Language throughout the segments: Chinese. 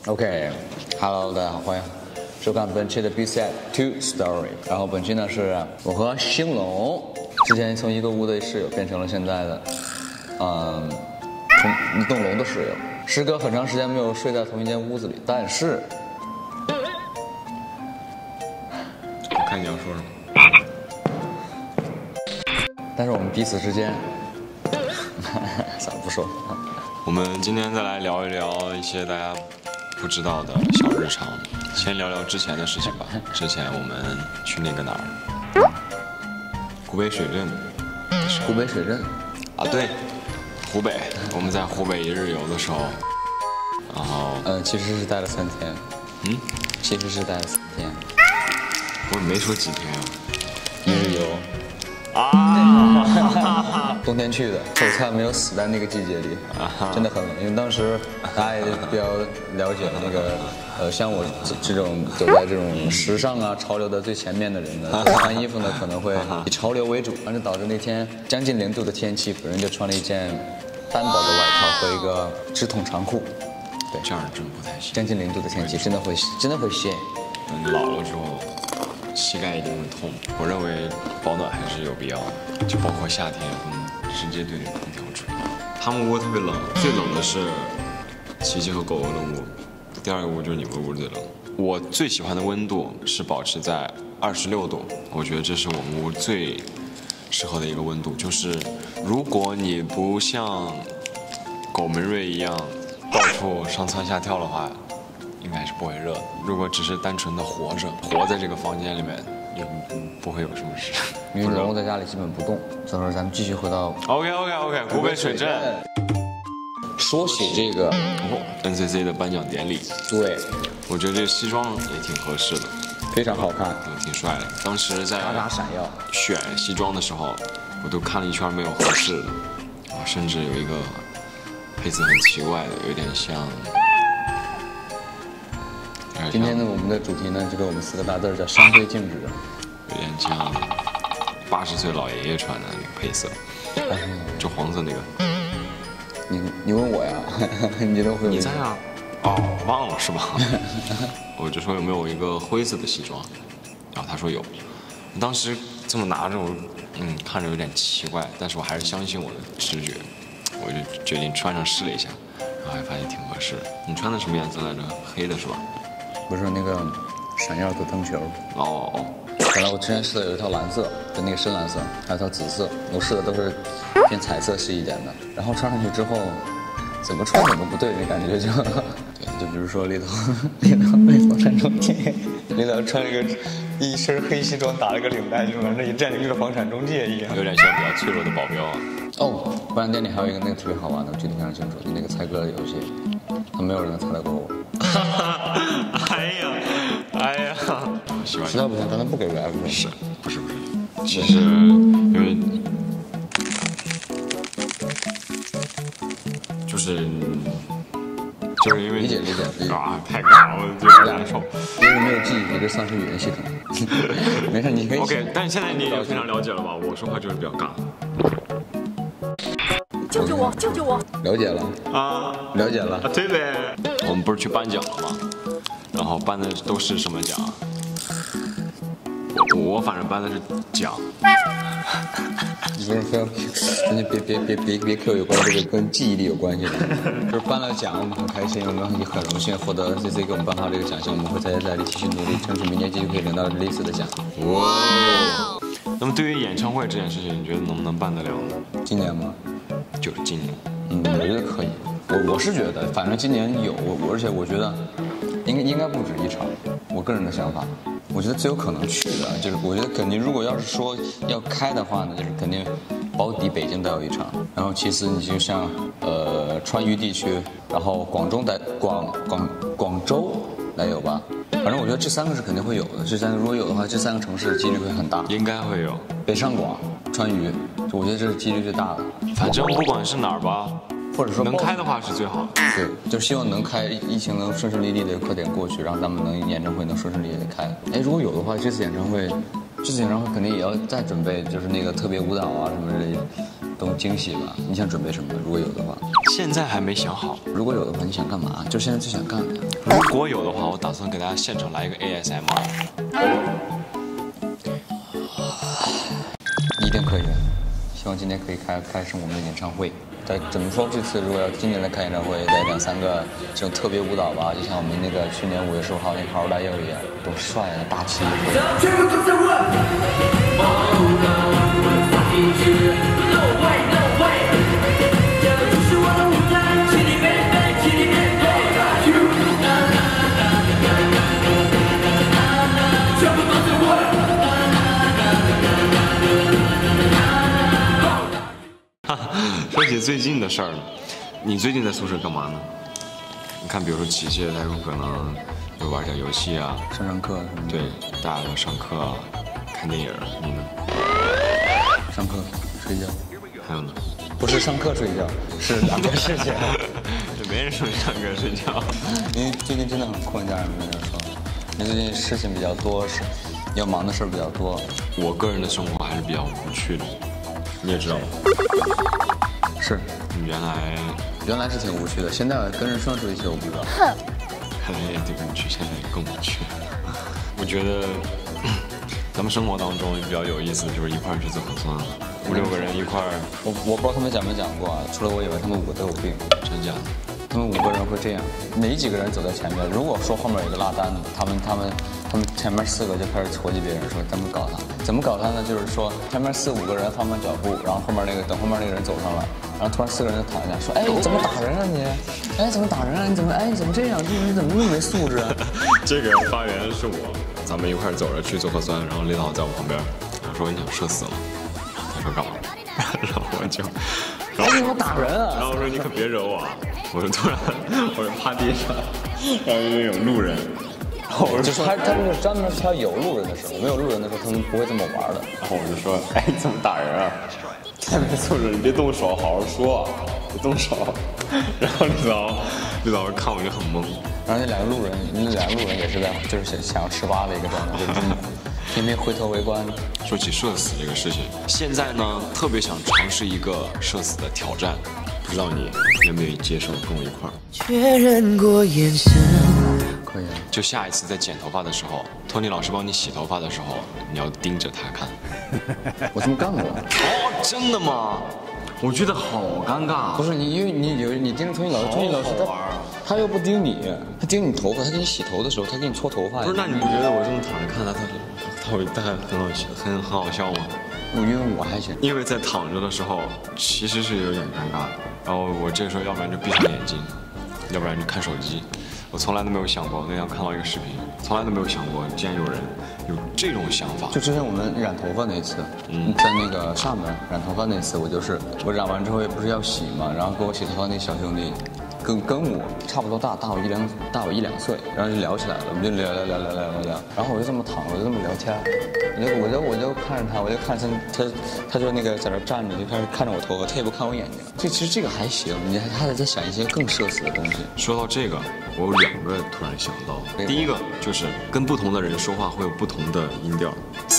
OK，Hello，大家好，欢迎收看本期的 B-Side 2 Story。然后本期呢是我和兴隆之前从一个屋的室友变成了现在的，同一栋楼的室友。时隔很长时间没有睡在同一间屋子里，但是， 我看你要说什么。 但是我们彼此之间，算了不说。 我们今天再来聊一聊一些大家不知道的小日常。先聊聊之前的事情吧。之前我们去那个哪儿？湖北水镇。 湖北水镇。 啊，对，湖北。我们在湖北一日游的时候，然后其实是待了3天。其实是待了3天。 我没说几天啊。 一日游。冬天去的，手菜没有死在那个季节里，真的很冷。因为当时大家也比较了解那个，像我这种走在这种时尚啊潮流的最前面的人呢，穿衣服呢可能会以潮流为主，而且导致那天将近0度的天气，本人就穿了一件单薄的外套和一个直筒长裤。对， 这样真不太行。 将近0度的天气，真的会谢。 老了之后，膝盖一定会痛。我认为保暖还是有必要的，就包括夏天，直接对着空调吹。他们屋特别冷，最冷的是琪琪和狗狗的屋，第二个屋就是你们屋最冷。我最喜欢的温度是保持在26度，我觉得这是我们屋最适合的一个温度。就是如果你不像狗门瑞一样到处上蹿下跳的话，应该是不会热的。如果只是单纯的活在这个房间里面，也不会有什么事。 因为龙在家里基本不动，所以说咱们继续回到 OK， 湖北水镇。 说起这个 NCC 的颁奖典礼， 对， 我觉得这个西装也挺合适的， 非常好看， 挺帅的。当时在闪耀选西装的时候，我都看了一圈没有合适的，甚至有一个配色很奇怪的，有点像。 今天呢，我们的主题呢，就跟我们4个大字叫商规禁止， 有点像80岁老爷爷穿的那个配色，就黄色那个。 你问我呀？你都会？ 你在啊？哦，忘了是吧？我就说有没有一个灰色的西装，然后他说有。当时这么拿着我，看着有点奇怪，但是我还是相信我的直觉，我就决定穿上试了一下，然后还发现挺合适的。你穿的什么颜色来着？黑的是吧？ 不是那个闪耀的灯球。 哦。 本来我之前试的有一套蓝色的那个深蓝色，还有一套紫色，我试的都是偏彩色系一点的。然后穿上去之后，怎么穿怎么不对，那感觉就，对，就比如说里头房产中介，领导穿一身黑西装，打了个领带，就反正站着一个房产中介一样， 有点像比较脆弱的保镖啊。 哦，颁奖典礼还有一个那个特别好玩的，我记得非常清楚，就那个猜歌的游戏，没有人能猜得过我。 哎呀，希望实在不行，咱们不给 rap。 不是，其实因为就是因为理解啊，太尬了，我有点难受。 一个没有记忆，一个丧失语言系统。没事，你可以。 OK， 但是现在你也非常了解了吧？我说话就是比较尬。 救救我！ 了解了啊， 了解了。 对呗。我们不是去颁奖了吗？然后颁的都是什么奖？我反正颁的是奖。 你不是非要，你别 Q 有关这个跟记忆力有关系的，就是颁了奖，我们很开心，我们也很荣幸获得 NCC 给我们颁发这个奖项，我们会在里继续努力，争取明年继续可以领到类似的奖。 哇！那么对于演唱会这件事情，你觉得能不能办得了呢？ 今年吗？ 就是今年。 我觉得可以。我是觉得，反正今年有而且我觉得应该不止一场。我个人的想法，我觉得最有可能去的就是，我觉得肯定，如果要是说要开的话呢，就是肯定保底北京得有一场，然后其次你就像川渝地区，然后广州来有吧。反正我觉得这3个是肯定会有的。这3个如果有的话，这3个城市的几率会很大。 应该会有。 北上广、川渝，我觉得这是几率最大的。 反正不管是哪儿吧。 或者说能开的话是最好的。 对，就希望能开，疫情能顺顺利利的快点过去，让咱们演唱会能顺顺利利的开。如果有的话，这次演唱会肯定也要再准备，就是那个特别舞蹈啊什么之类的， 种惊喜吧？你想准备什么？如果有的话， 现在还没想好。 如果有的话，你想干嘛？就现在最想干的呀？ 如果有的话，我打算给大家现场来一个 ASMR。 一定可以的。希望今天可以开始我们的演唱会。但怎么说，这次如果要今年的开演唱会，来2、3个这种特别舞蹈吧，就像我们那个去年5月15号那个号大佑一样，多帅啊，大气。 说起最近的事儿呢，你最近在宿舍干嘛呢？你看，比如说琪琪，他有可能就玩点游戏啊， 上课什么的。 对，大家要上课啊，看电影。你呢？ 上课睡觉。 还有呢？ 不是上课睡觉，是2个事情。 就没人说上课睡觉， 因为最近真的很困，家人们就说，因为最近事情比较多，是要忙的事儿比较多。 我个人的生活还是比较无趣的，你也知道吗？ 是， 你原来是挺无趣的，现在跟人说出一些我不知道。 看来也对不去，现在更无趣。我觉得咱们生活当中比较有意思的就是一块儿去做核酸，5、6个人一块儿。 我不知道他们讲没讲过啊，除了我以外，他们5个都有病。 真假的？ 他们5个人会这样，哪几个人走在前面？如果说后面有一个落单的，他们前面4个就开始戳击别人，说咱们搞他，怎么搞他呢？就是说前面4、5个人放慢脚步，然后后面那个人走上了，然后突然4个人就躺下，说哎怎么打人啊你？哎怎么打人啊？你怎么这样？你怎么那么没素质啊？ 这个发言是我，咱们一块儿走着去做核酸，然后领导在我旁边，我说你想社死了，他说干嘛？然后我就。 哎，你怎么打人啊？ 然后我说你可别惹我，我就突然我就趴地上，然后因为有路人，然后我就说他就是专门挑有路人的时候，没有路人的时候他们不会这么玩的。 然后我就说哎你怎么打人啊？太没素质，你别动手，好好说，别动手。然后领导看我就很懵， 然后那两个路人也是就是想要吃瓜的一个状态，就是偏偏回头围观。 说起社死这个事情，现在呢特别想尝试一个社死的挑战，不知道你愿不愿意接受，跟我一块儿。 确认过眼神。 可以啊。 就下一次在剪头发的时候，托尼老师帮你洗头发的时候，你要盯着他看。 我这么干过。 哦，真的吗？我觉得好尴尬。 不是你，因为你盯着托尼老师，托尼老师他又不盯你，他盯你头发，他给你洗头的时候，他给你搓头发。 不是，那你不觉得我这么躺着看他很好笑吗？ 因为我还行， 因为在躺着的时候其实是有点尴尬的，然后我这个时候要不然就闭上眼睛，要不然就看手机。我从来都没有想过，那天看到一个视频，从来都没有想过，竟然有人有这种想法。 就之前我们染头发那次，在那个厦门染头发那次，我染完之后也不是要洗嘛，然后给我洗头发那小兄弟，跟我差不多大我1、2岁，然后就聊起来了，我们就聊，然后我就这么躺着，我就这么聊天，我就看着他，我就看他就那个在那站着，就开始看着我头发，他也不看我眼睛。其实这个还行，你还得再想一些更社死的东西。 说到这个，我有2个突然想到，第一个就是跟不同的人说话会有不同的音调，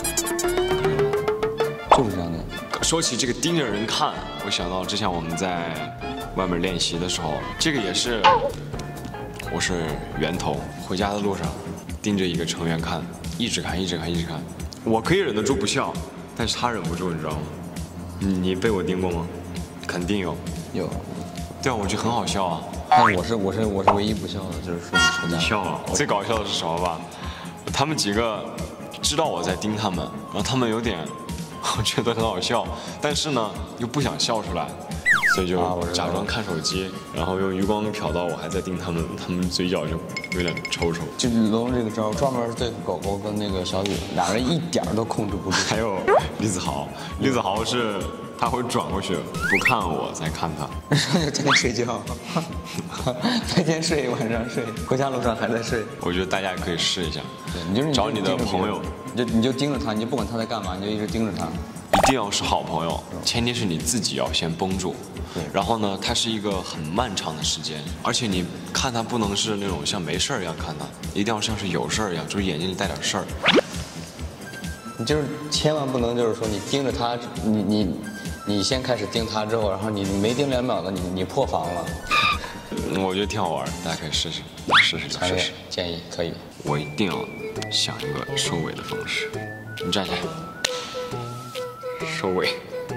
就是这样的。 说起这个盯着人看，我想到之前我们在外面练习的时候，这个也是，我是源头，回家的路上盯着一个成员看，一直看。我可以忍得住不笑，但是他忍不住，你知道吗？你被我盯过吗？肯定有。 有。 对啊，我觉得很好笑啊。 但我是唯一不笑的，就是说你笑了。最搞笑的是什么吧？他们几个知道我在盯他们，然后他们有点，我觉得很好笑，但是呢又不想笑出来，所以就假装看手机，然后用余光瞟到我还在盯他们，他们嘴角就有点抽抽。 就龙这个招专门对付狗狗跟那个小雨，俩人一点都控制不住。 还有李子豪是他会转过去不看我，再看他。 就天天睡觉，白天睡，晚上睡，回家路上还在睡。 我觉得大家也可以试一下。 对，你就是找你的朋友， 你就盯着他，你就不管他在干嘛，你就一直盯着他。 一定要是好朋友，前提是你自己要先绷住。 对。 然后呢，它是一个很漫长的时间，而且你看他不能是那种像没事儿一样看他，一定要像是有事儿一样，就是眼睛里带点事儿。 你就是千万不能就是说你盯着他，你你先开始盯他之后，然后你没盯2秒的，你破防了。 我觉得挺好玩，大家可以试试， 强烈建议可以。 我一定要想一个收尾的方式。你站起来，收尾，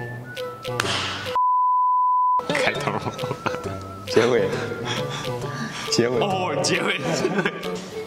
开头， 结尾，结尾。 哦，结尾。